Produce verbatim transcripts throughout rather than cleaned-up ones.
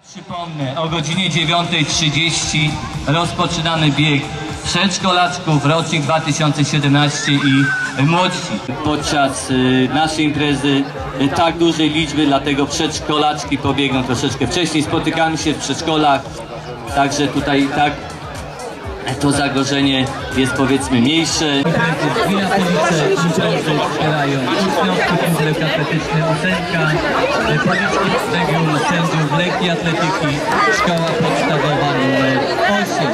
Przypomnę, o godzinie dziewiątej trzydzieści rozpoczynamy bieg przedszkolaczków, rocznik dwa tysiące siedemnasty i młodsi. Podczas y, naszej imprezy y, tak dużej liczby, dlatego przedszkolaczki pobiegną troszeczkę wcześniej. Spotykamy się w przedszkolach, także tutaj tak to zagrożenie jest, powiedzmy, mniejsze. Dwie Jatowice imprezy wspierają uczniowski klub atletyczny Ósemka, Policzki Regionu Sędziów Lekki Atletyki, Szkoła Podstawowa numer osiem.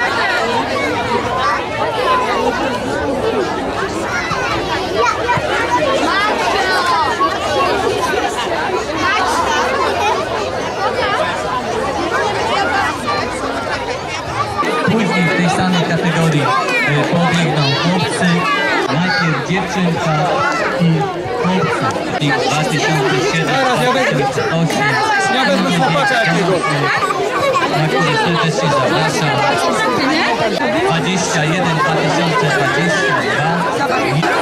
Później w tej samej kategorii pobiegną chłopcy, najpierw dziewczynka i chłopcy. dwa tysiące siedem do dwa tysiące osiem. Ja będę chłopacza jakiego. Na który serdecznie zapraszam. dwadzieścia jeden dwa tysiące dwadzieścia dwa.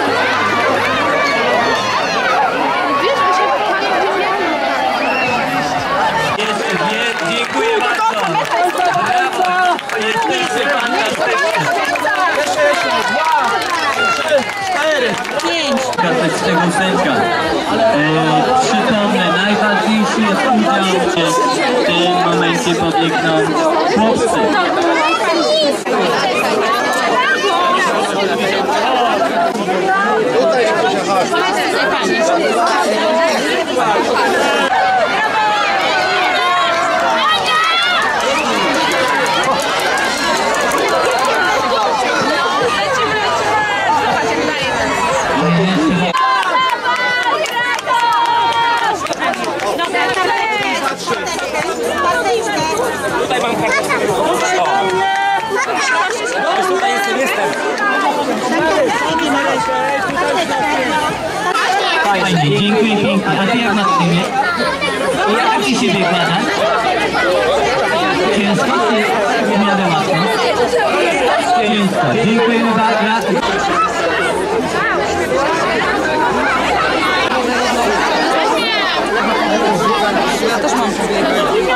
Jeszcze nie, dziękuję bardzo. Jesteście fantastyczni. dwa, trzy, cztery, pięć. Katolicznego Ósemka. E, przypomnę, najważniejszy jest udział. W tym momencie pobiegną chłopcy. Tutaj mam kartę. Tutaj jestem, jestem. Fajnie, dziękuję pięknie. A ty jak masz imię? Jak ci się wykłada? Ciężko czy w miarę łatwo? Ciężko. Dziękujemy bardzo. Ja też mam sobie.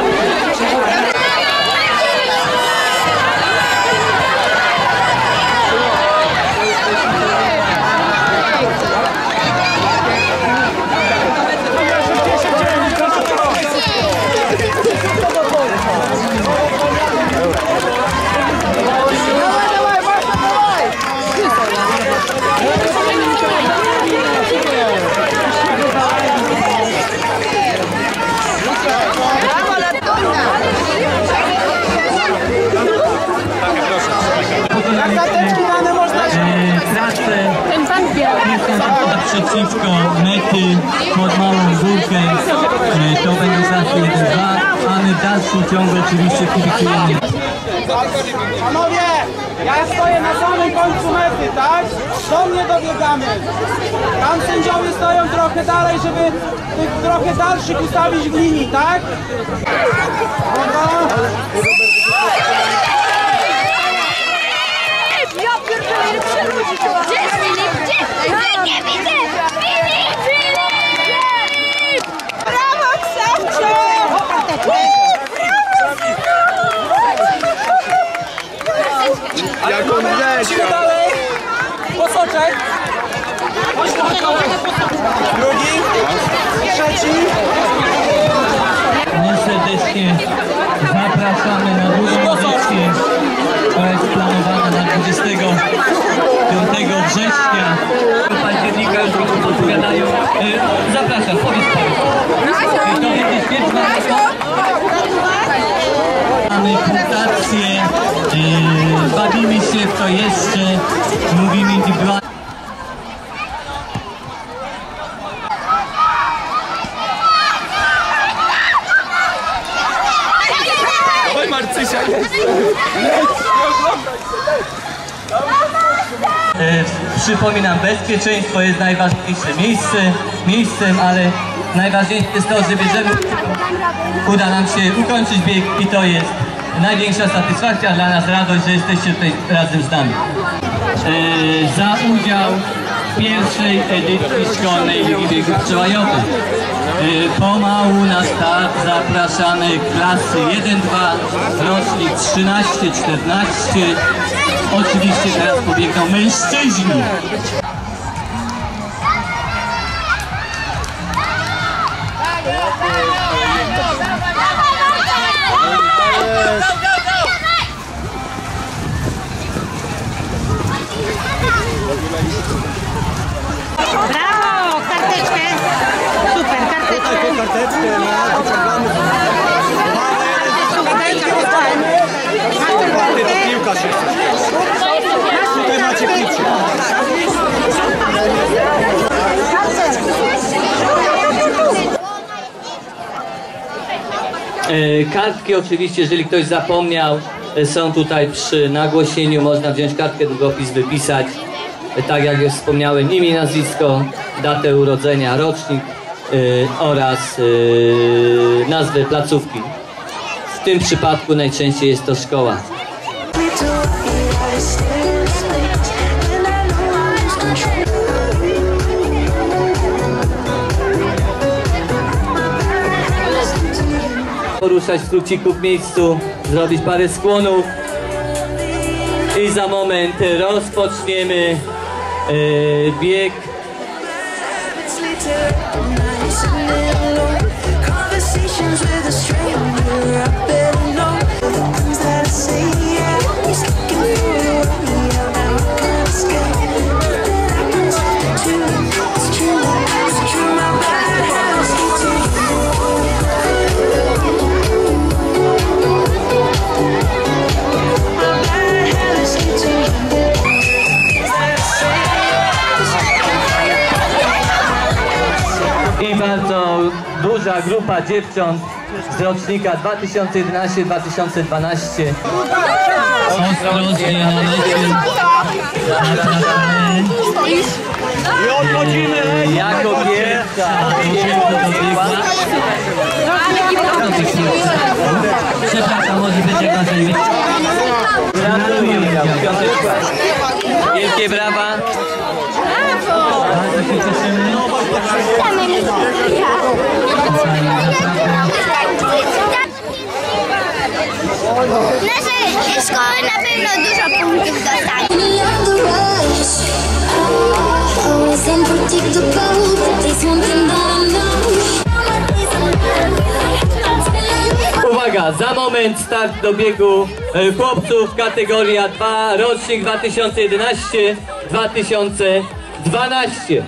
Przeciwko mety pod małą górkę, to będzie zawsze jeden dwa, a my w dalszym ciągu oczywiście kibicujemy. Panowie, ja stoję na samym końcu mety, tak? Do mnie dobiegamy. Tam sędziowie stoją trochę dalej, żeby tych trochę dalszych ustawić w linii, tak? Dobra. Ja pierdolę, ile przerzucić chyba. Gdzie jest Filip? Gdzie? Nie widzę! Filip! Filip! Brawo, Ksawcio! Brawo! Jak on leci! Dalej! Posoczek! Drugi! Trzeci! My serdecznie zapraszamy na drugą edycję, która jest planowana na dwudziestego piątego września. Października już odpowiadają. E, zapraszam, powiedz pan. To będzie świetna. Mamy punktację, e, bawimy się w to jeszcze, mówimy indywidualnie. Oj, Marcysia jest! E, przypominam, bezpieczeństwo jest najważniejsze miejsce, miejscem, ale najważniejsze jest to, że bierzemy, uda nam się ukończyć bieg i to jest największa satysfakcja dla nas, radość, że jesteście tutaj razem z nami. E, za udział pierwszej edycji Szkolnej Ligi Biegów Przełajowych. Pomału na start zapraszamy klasy jeden dwa, rocznik trzynaście czternaście. Oczywiście teraz pobiegną mężczyźni. Brawo! Karteczkę! Super, karteczkę! Karteczkę, no, wyciągamy. To piłka się chce. Tutaj macie picie. Kartki oczywiście, jeżeli ktoś zapomniał, są tutaj przy nagłośnieniu, można wziąć kartkę, długopis, wypisać, tak jak już wspomniałem, imię, nazwisko, datę urodzenia, rocznik yy, oraz yy, nazwę placówki. W tym przypadku najczęściej jest to szkoła. Poruszać w króciku w miejscu, zrobić parę skłonów i za moment rozpoczniemy yy, bieg. I bardzo duża grupa dziewcząt z rocznika dwa tysiące jedenaście dwa tysiące dwanaście. Ostrożnie na locie. I odchodzimy. Jako pierwsza dobiegła. Przepraszam, może być jak na ziemi. Gratuluję. Wielkie brawa. Bardzo się cieszymy. Nasze szkoły na pewno dużo punktów dostaną. Uwaga, za moment start do biegu chłopców kategoria dwa, rocznik dwa tysiące jedenaście dwa tysiące dwanaście.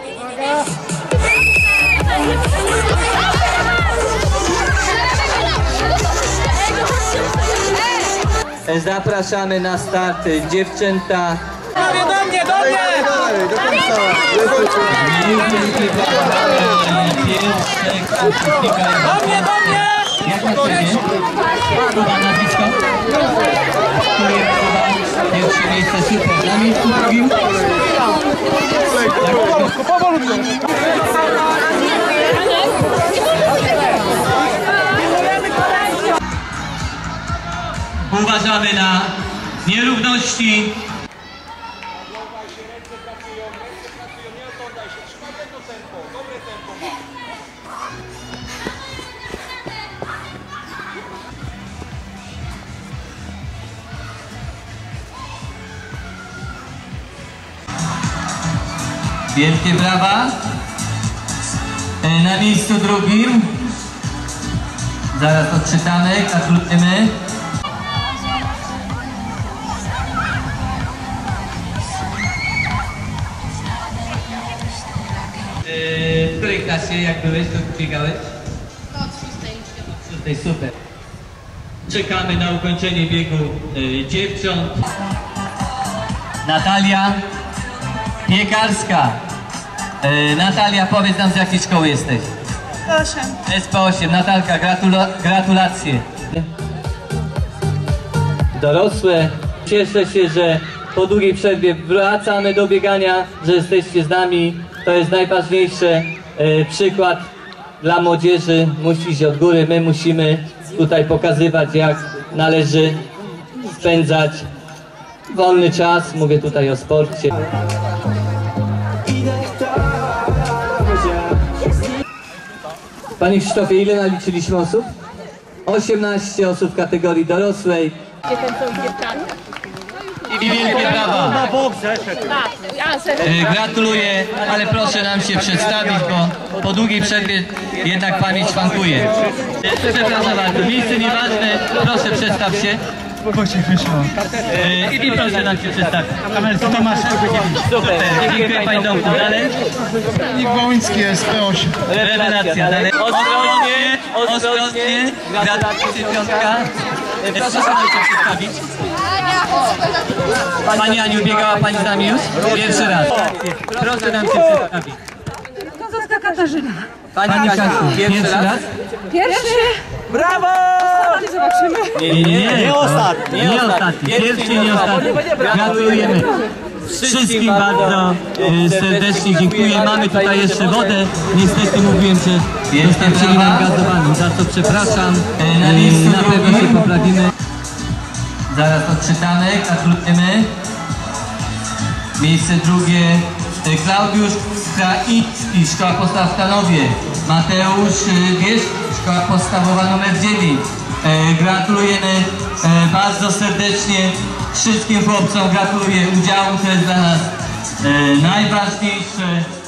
Zapraszamy na start dziewczęta. Do mnie, do mnie! Do mnie, do mnie! Jak na ciebie? Kuba, nazwisko? Który jest Kuba? Pierwsze miejsce, super. Na miejscu drugim? Powolutku, powolutku. Uważamy na nierówności. Wielkie brawa. Na miejscu drugim. Zaraz odczytamy, gratulujemy. W której klasie, jak byłeś, to biegałeś? No, od szóstej. Od szóstej, super. Czekamy na ukończenie biegu y, dziewcząt. Natalia Piekarska. Y, Natalia, powiedz nam, z jakiej szkoły jesteś? osiem. S P osiem. Natalka, gratula gratulacje. Dorosłe. Cieszę się, że po długiej przerwie wracamy do biegania, że jesteście z nami. To jest najważniejsze. E, przykład dla młodzieży musi iść od góry. My musimy tutaj pokazywać, jak należy spędzać wolny czas. Mówię tutaj o sporcie. Panie Krzysztofie, ile naliczyliśmy osób? osiemnaście osób w kategorii dorosłej. I wielkie brawa. E, Gratuluję, ale proszę nam się przedstawić, bo po długiej przerwie jednak pamięć szwankuje. E, Przepraszam bardzo, miejsce nieważne, proszę przedstaw się. E, I proszę nam się przedstawić. Tomasz Super, dziękuję Panie Domku. Dalej. Wołyński jest P osiem. Rewelacja, dalej. Ostrożnie, ostrożnie. Gratulacje, piątka. E, Proszę nam się przedstawić. Pani Aniu, biegała Pani z nami już? Pierwszy raz. Proszę nam się przedstawić. Kozowska Katarzyna. Pani Kasiu, pierwszy raz? Pierwszy. Brawo! Zobaczymy. Nie, nie, nie. Nie ostatni. Nie ostatni. Pierwszy i nie ostatni. Gratulujemy. Wszystkim bardzo e, serdecznie dziękuję. Mamy tutaj jeszcze wodę. Niestety mówiłem, że dostarczyli nam gazowaną, za co przepraszam. E, na pewno się poprawimy. Zaraz odczytamy. Gratulujemy. Miejsce drugie Klaudiusz Kraicki, Szkoła Podstaw w Stanowie. Mateusz Wiesz, Szkoła Podstawowa numer dziewięć. E, gratulujemy e, bardzo serdecznie wszystkim chłopcom. Gratuluję udziału, to jest dla nas e, najważniejsze.